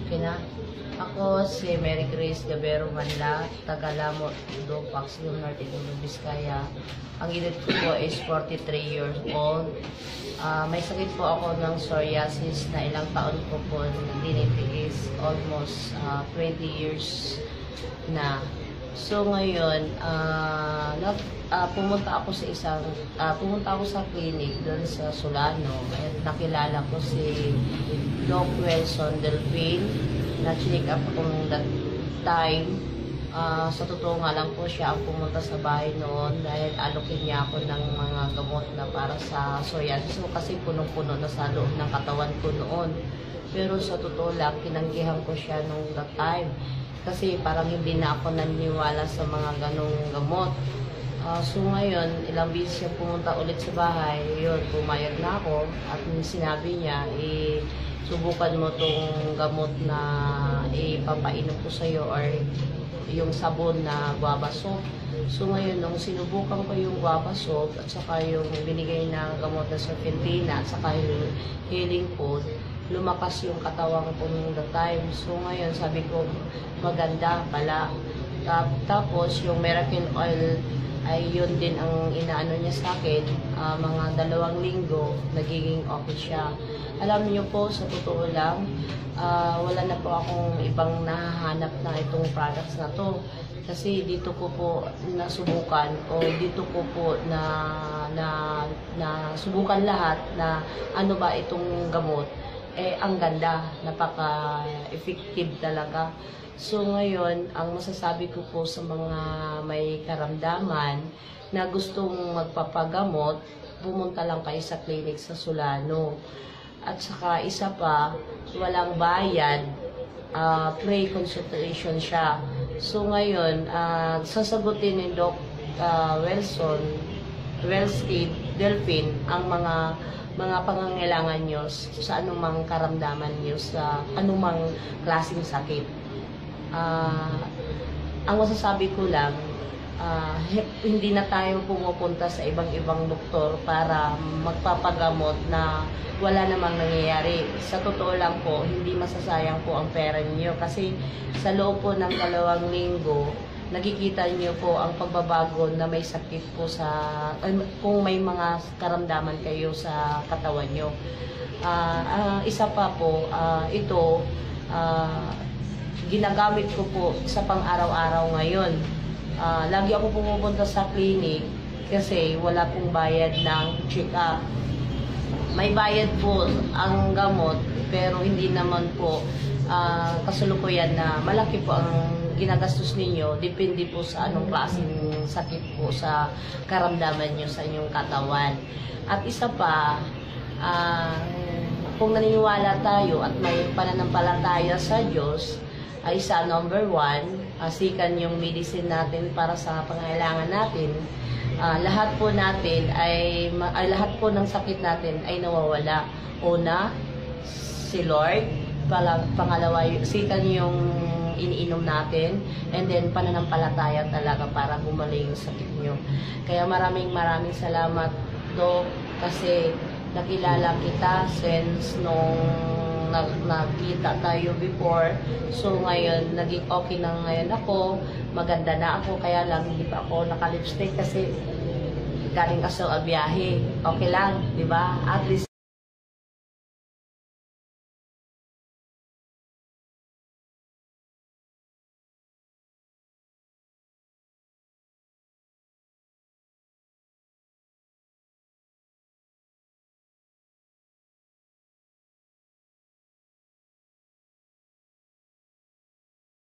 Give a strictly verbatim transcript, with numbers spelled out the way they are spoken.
Okay na. Ako si Mary Grace Gabero Manla, taga Lamot, Dupax, Norte, Vizcaya. Ang edad ko po is forty-three years old. Uh, may sakit po ako ng psoriasis na ilang taon ko po dinitiis, almost uh, twenty years na. So ngayon, uh, nag, uh, pumunta ako sa isang, uh, pumunta ako sa clinic doon sa Solano at nakilala ko si Doc Wilson Delphine na chinik up ako nung that time. Uh, sa totoo nga lang po siya ang pumunta sa bahay noon dahil alokin niya ako ng mga gamot na para sa psoriasis. So, kasi punong-puno na sa loob ng katawan ko noon. Pero sa totoo lang, tinanggihan ko siya nung that time. Kasi parang hindi na ako naniniwala sa mga ganong gamot. Uh, so ngayon, ilang beses siya pumunta ulit sa bahay. Yun, pumayag na ako. At sinabi niya, eh, subukan mo tong gamot na ipapainom ko sa'yo or yung sabon na guava soap. So ngayon, nung sinubukan ko yung guava soap at saka yung binigay na gamot na serpentina at saka yung healing food, lumakas yung katawan ko nung the time. So ngayon, sabi ko, maganda pala. Tapos yung miracle oil, ay yun din ang inaano niya sa akin. Uh, mga dalawang linggo, nagiging okay siya. Alam niyo po, sa totoo lang, uh, wala na po akong ibang nahahanap na itong products na to. Kasi dito ko po nasubukan o dito ko po na, na, na subukan lahat na ano ba itong gamot. Eh, ang ganda, napaka-effective talaga. So ngayon, ang masasabi ko po sa mga may karamdaman na gustong magpapagamot, pumunta lang kayo sa clinic sa Solano. At saka isa pa, walang bayad, uh, pre-consultation siya. So ngayon, uh, sasagutin ni Doc uh, Wilson, Wilson Delphine ang mga mga pangangailangan nyo sa anumang karamdaman nyo, sa anumang klaseng sakit. Uh, ang masasabi ko lang, uh, hindi na tayo pumupunta sa ibang-ibang doktor para magpapagamot na wala namang nangyayari. Sa totoo lang po, hindi masasayang po ang pera niyo kasi sa loob po ng dalawang linggo, nakikita niyo po ang pagbabago na may sakit po sa, uh, kung may mga karamdaman kayo sa katawan niyo. Uh, uh, isa pa po, uh, ito, uh, ginagamit ko po sa pang-araw-araw ngayon. Uh, lagi ako pumupunta sa clinic kasi wala pong bayad ng check-up. May bayad po ang gamot pero hindi naman po uh, kasulukuyan na malaki po ang ginagastos ninyo, depende po sa anong klaseng sakit po sa karamdaman nyo sa inyong katawan. At isa pa, uh, kung naniniwala tayo at may pananampalataya sa Diyos, ay isa number one, uh, sikan yung medicine natin para sa pangailangan natin. Uh, lahat po natin ay, ay lahat po ng sakit natin ay nawawala. Una, si Lord. Pangalawa, sikan yung iniinom natin, and then pananampalataya talaga para gumaling yung sakit nyo. Kaya maraming maraming salamat, Doc, kasi nakilala kita since nung nagkita tayo before. So ngayon, naging okay na ngayon ako, maganda na ako, kaya lang hindi pa ako naka-lipstick kasi galing ka sa biyahe. Okay lang, di ba? At least